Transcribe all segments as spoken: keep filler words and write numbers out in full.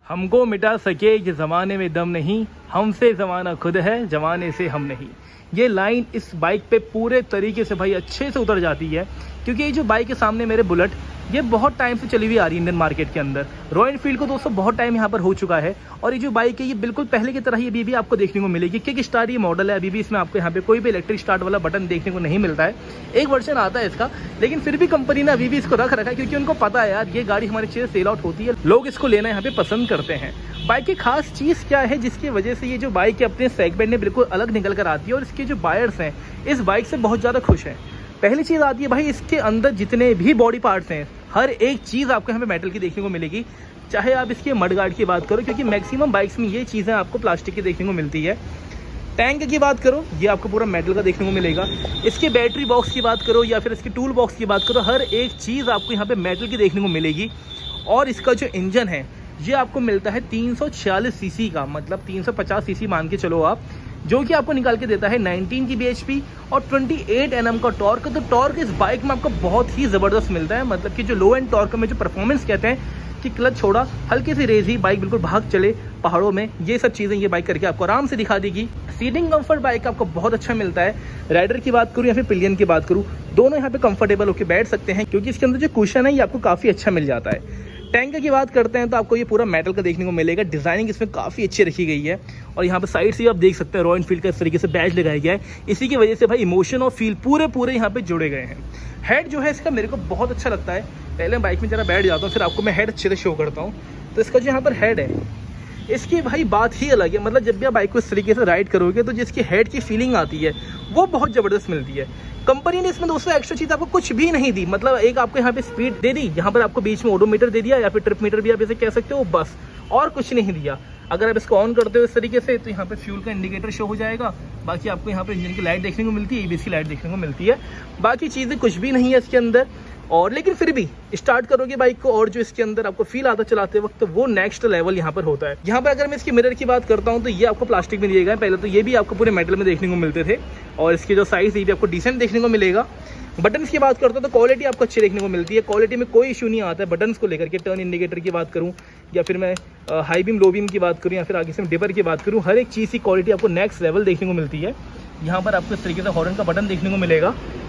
हमको मिटा सके ये ज़माने में दम नहीं, हमसे ज़माना खुद है, ज़माने से हम नहीं। ये लाइन इस बाइक पे पूरे तरीके से भाई अच्छे से उतर जाती है, क्योंकि ये जो बाइक है सामने मेरे बुलेट, ये बहुत टाइम से चली हुई आ रही है इंडियन मार्केट के अंदर। रॉयल एनफील्ड को दोस्तों बहुत टाइम यहाँ पर हो चुका है, और ये जो बाइक है ये बिल्कुल पहले की तरह ही अभी भी आपको देखने को मिलेगी। किक स्टार्ट ये मॉडल है, अभी भी इसमें आपको यहाँ पे कोई भी इलेक्ट्रिक स्टार्ट वाला बटन देखने को नहीं मिलता है। एक वर्जन आता है इसका, लेकिन फिर भी कंपनी ने अभी भी इसको रख रखा है, क्योंकि उनको पता है यार ये गाड़ी हमारी चीज़ें सेल आउट होती है, लोग इसको लेना यहाँ पे पसंद करते हैं। बाइक की खास चीज़ क्या है जिसकी वजह से ये जो बाइक है अपने सेगमेंट में बिल्कुल अलग निकल कर आती है, और इसके जो बायर्स हैं इस बाइक से बहुत ज़्यादा खुश हैं। पहली चीज़ आती है भाई इसके अंदर जितने भी बॉडी पार्ट्स हैं, हर एक चीज़ आपको यहाँ पे मेटल की देखने को मिलेगी। चाहे आप इसके मडगार्ड की बात करो, क्योंकि मैक्सिमम बाइक्स में ये चीज़ें आपको प्लास्टिक की देखने को मिलती है। टैंक की बात करो, ये आपको पूरा मेटल का देखने को मिलेगा। इसके बैटरी बॉक्स की बात करो या फिर इसके टूल बॉक्स की बात करो, हर एक चीज़ आपको यहाँ पे मेटल की देखने को मिलेगी। और इसका जो इंजन है ये आपको मिलता है तीन सौ छियालीस सीसी का, मतलब तीन सौ पचास सीसी मान के चलो आप, जो कि आपको निकाल के देता है उन्नीस की बीएचपी और अट्ठाईस एनएम का टॉर्क। तो टॉर्क इस बाइक में आपको बहुत ही ज़बरदस्त मिलता है, मतलब कि जो लो एंड टॉर्क में जो परफॉर्मेंस कहते हैं कि क्लच छोड़ा हल्के से रेज ही बाइक बिल्कुल भाग चले पहाड़ों में, ये सब चीज़ें ये बाइक करके आपको आराम से दिखा देगी। सीटिंग कंफर्ट बाइक का आपको बहुत अच्छा मिलता है। राइडर की बात करूँ या फिर पिलियन की बात करूँ, दोनों यहाँ पे कंफर्टेबल होकर बैठ सकते हैं, क्योंकि इसके अंदर जो कुशन है ये आपको काफ़ी अच्छा मिल जाता है। टैंक की बात करते हैं तो आपको ये पूरा मेटल का देखने को मिलेगा। डिजाइनिंग इसमें काफ़ी अच्छी रखी गई है, और यहाँ पे साइड से आप देख सकते हैं रॉयल एनफील्ड का इस तरीके से बैज लगाया गया है। इसी की वजह से भाई इमोशन और फील पूरे पूरे यहाँ पे जुड़े गए हैं। हेड जो है इसका मेरे को बहुत अच्छा लगता है। पहले बाइक में जरा बैठ जाता हूँ, फिर आपको मैं हेड अच्छे से शो करता हूँ। तो इसका जो यहाँ पर हेड है इसकी भाई बात ही अलग है, मतलब जब भी आप बाइक को इस तरीके से राइड करोगे तो जिसकी हेड की फीलिंग आती है वो बहुत ज़बरदस्त मिलती है। कंपनी ने इसमें दोस्तों एक्स्ट्रा चीज़ आपको कुछ भी नहीं दी, मतलब एक आपको यहाँ पे स्पीड दे दी, यहाँ पर आपको बीच में ओडोमीटर दे दिया या फिर ट्रिप मीटर भी आप इसे कह सकते हो, बस और कुछ नहीं दिया। अगर आप इसको ऑन करते हो इस तरीके से तो यहाँ पे फ्यूल का इंडिकेटर शो हो जाएगा, बाकी आपको यहाँ पे इंजन की लाइट देखने को मिलती है, एबीएस की लाइट देखने को मिलती है, बाकी चीज़ें कुछ भी नहीं है इसके अंदर। और लेकिन फिर भी स्टार्ट करोगे बाइक को और जो इसके अंदर आपको फील आता चलाते वक्त, तो वो नेक्स्ट लेवल यहाँ पर होता है। यहाँ पर अगर मैं इसके मिरर की बात करता हूँ तो ये आपको प्लास्टिक में दिए गए, पहले तो ये भी आपको पूरे मेटल में देखने को मिलते थे, और इसके जो साइज ये भी आपको डिसेंट देखने को मिलेगा। बटन्स की बात करता हूँ तो क्वालिटी आपको अच्छी देखने को मिलती है, क्वालिटी में कोई इशू नहीं आता है बटन्स को लेकर के। टर्न इंडिकेटर की बात करूँ या फिर मैं हाई बीम लो बीम की बात करूँ या फिर आगे से डिपर की बात करूँ, हर एक चीज़ की क्वालिटी आपको नेक्स्ट लेवल देखने को मिलती है। यहाँ पर आपको इस तरीके से हॉर्न का बटन देखने को मिलेगा,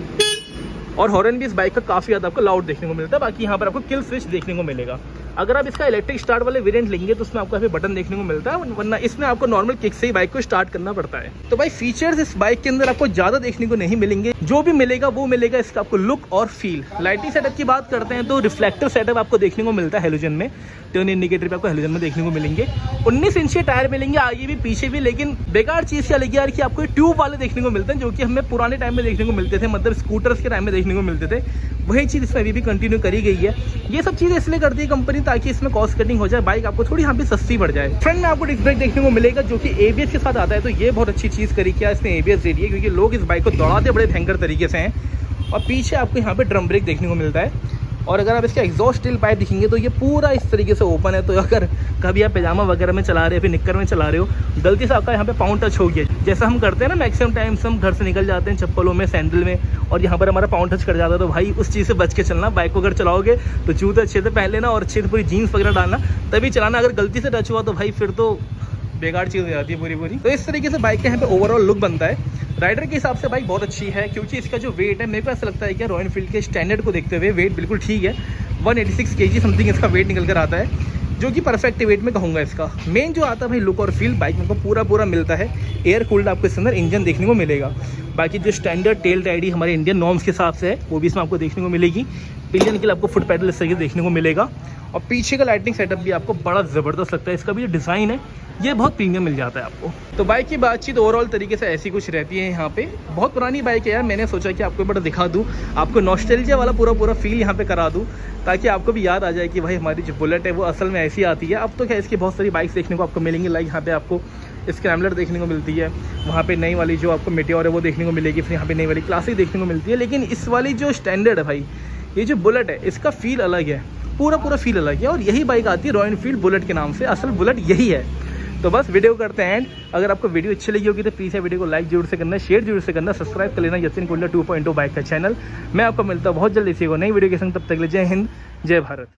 और हॉर्न भी इस बाइक का काफ़ी ज़्यादा आपको लाउड देखने को मिलता है। बाकी यहाँ पर आपको किल स्विच देखने को मिलेगा। अगर आप इसका इलेक्ट्रिक स्टार्ट वाले वेरिएंट लेंगे तो उसमें आपको यहाँ पे बटन देखने को मिलता है, वरना इसमें आपको नॉर्मल किक से ही बाइक को स्टार्ट करना पड़ता है। तो भाई फीचर्स इस बाइक के अंदर आपको ज़्यादा देखने को नहीं मिलेंगे, जो भी मिलेगा वो मिलेगा इसका आपको लुक और फील। लाइटिंग सेटअप की बात करते हैं तो रिफ्लेक्टिव सेटअप आपको देखने को मिलता है हेलोजन में, टर्न इंडिकेटर पे आपको हेलोजन में देखने को मिलेंगे। उन्नीस इंच के टायर मिलेंगे आगे भी पीछे भी, लेकिन बेकार चीज़ क्या लगी यार कि आपको ट्यूब वाले देखने को मिलते हैं, जो कि हमें पुराने टाइम में देखने को मिलते थे, मतलब स्कूटर्स के टाइम में देखने को मिलते थे। वही चीज़ इसमें अभी भी कंटिन्यू करी गई है। ये सब चीज़ें इसलिए करती है कंपनी ताकि इसमें कॉस्ट कटिंग हो जाए, बाइक आपको थोड़ी यहाँ पे सस्ती पड़ जाए। फ्रंट में आपको डिस्क ब्रेक देखने को मिलेगा जो कि एबीएस के साथ आता है, तो ये बहुत अच्छी चीज़ करी क्या इसने एबीएस दे दी है, क्योंकि लोग इस बाइक को दौड़ाते बड़े भयंकर तरीके से हैं। और पीछे आपको यहाँ पे ड्रम ब्रेक देखने को मिलता है, और अगर आप इसका एग्जॉस्ट स्टील पाइप दिखेंगे तो ये पूरा इस तरीके से ओपन है। तो अगर कभी आप पैजामा वगैरह में चला रहे हो फिर निक्कर में चला रहे हो, गलती से आपका यहाँ पे पाँव टच हो गया, जैसा हम करते हैं ना मैक्सिमम टाइम्स हम घर से निकल जाते हैं चप्पलों में सैंडल में, और यहाँ पर हमारा पाँव टच कर जाता है, तो भाई उस चीज़ से बच के चलना। बाइक को अगर चलाओगे तो जूते अच्छे से पहन लेना और अच्छे से पूरी जीन्स वगैरह डालना, तभी चलाना। अगर गलती से टच हुआ तो भाई फिर तो बेकार चीज़ हो जाती है पूरी पूरी। तो इस तरीके से बाइक का यहाँ पे ओवरऑल लुक बनता है। राइडर के हिसाब से बाइक बहुत अच्छी है, क्योंकि इसका जो वेट है मेरे को ऐसा लगता है कि रॉयल एनफील्ड के स्टैंडर्ड को देखते हुए वेट बिल्कुल ठीक है। One eighty six kg something इसका वेट निकल कर आता है, जो कि परफेक्ट वेट में कहूँगा। इसका मेन जो आता है भाई लुक और फील बाइक में को पूरा पूरा मिलता है। एयर कूल्ड आपको इसके अंदर इंजन देखने को मिलेगा। बाकी जो स्टैंडर्ड टेल टाइडी हमारे इंडियन नॉर्म्स के हिसाब से है वो भी इसमें आपको देखने को मिलेगी। पिलियन के लिए आपको फुट पैडल इस तरीके देखने को मिलेगा, और पीछे का लाइटिंग सेटअप भी आपको बड़ा ज़बरदस्त लगता है। इसका भी जो डिज़ाइन है ये बहुत प्रीमियम मिल जाता है आपको। तो बाइक की बातचीत ओवरऑल तरीके से ऐसी कुछ रहती है। यहाँ पे बहुत पुरानी बाइक है यार, मैंने सोचा कि आपको बड़ा दिखा दूँ, आपको नॉस्टैल्जिया वाला पूरा पूरा फील यहाँ पे करा दूँ, ताकि आपको भी याद आ जाए कि भाई हमारी जो बुलेट है वो असल में ऐसी आती है। अब तो क्या इसकी बहुत सारी बाइक्स देखने को आपको मिलेंगी, लाइक यहाँ पे आपको स्क्रैम्बलर देखने को मिलती है, वहाँ पे नई वाली जो आपको मेटियोर है वो देखने को मिलेगी, फिर यहाँ पे नई वाली क्लासिक देखने को मिलती है। लेकिन इस वाली जो स्टैंडर्ड है भाई, ये जो बुलेट है इसका फील अलग है, पूरा पूरा फील अलग है, और यही बाइक आती है रॉयल एनफील्ड बुलेट के नाम से। असल बुलेट यही है। तो बस वीडियो करते हैं एंड। अगर आपको वीडियो अच्छी लगी होगी तो प्लीज़ है वीडियो को लाइक जरूर से करना, शेयर जरूर से करना, सब्सक्राइब कर लेना Yatin Kundla two point o bike का चैनल। मैं आपको मिलता हूँ बहुत जल्द इसी को नई वीडियो के संग, तब तक ले जय हिंद जय भारत।